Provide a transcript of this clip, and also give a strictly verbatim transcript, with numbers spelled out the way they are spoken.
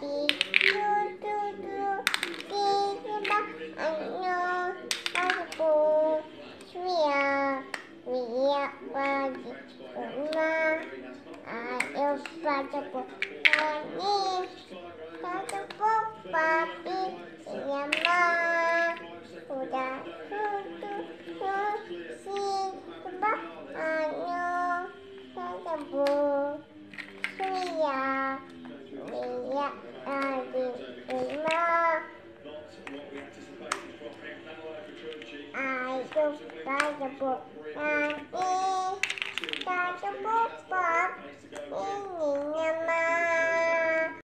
papi, tu tu tu, tiba ano, aku, Swia, Swia pagi, Uma, ayo padaku, kami, padaku papi, Yama, udah tu tu tu, si tiba ano, padaku. Swia, Swia lagi rumah. Ayo padaku nanti, padaku pap, ini